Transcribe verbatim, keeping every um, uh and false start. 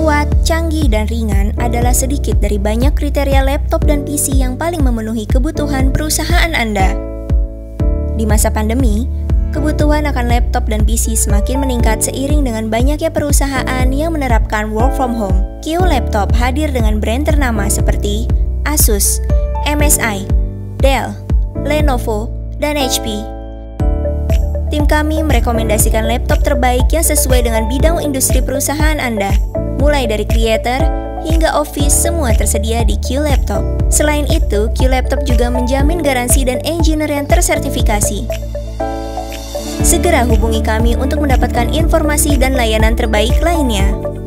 Kuat, canggih, dan ringan adalah sedikit dari banyak kriteria laptop dan P C yang paling memenuhi kebutuhan perusahaan Anda. Di masa pandemi, kebutuhan akan laptop dan P C semakin meningkat seiring dengan banyaknya perusahaan yang menerapkan work from home. Q Laptop hadir dengan brand ternama seperti Asus, M S I, Dell, Lenovo, dan H P. Tim kami merekomendasikan laptop terbaik yang sesuai dengan bidang industri perusahaan Anda. Mulai dari creator hingga office, semua tersedia di Q Laptop. Selain itu, Q Laptop juga menjamin garansi dan engineer yang tersertifikasi. Segera hubungi kami untuk mendapatkan informasi dan layanan terbaik lainnya.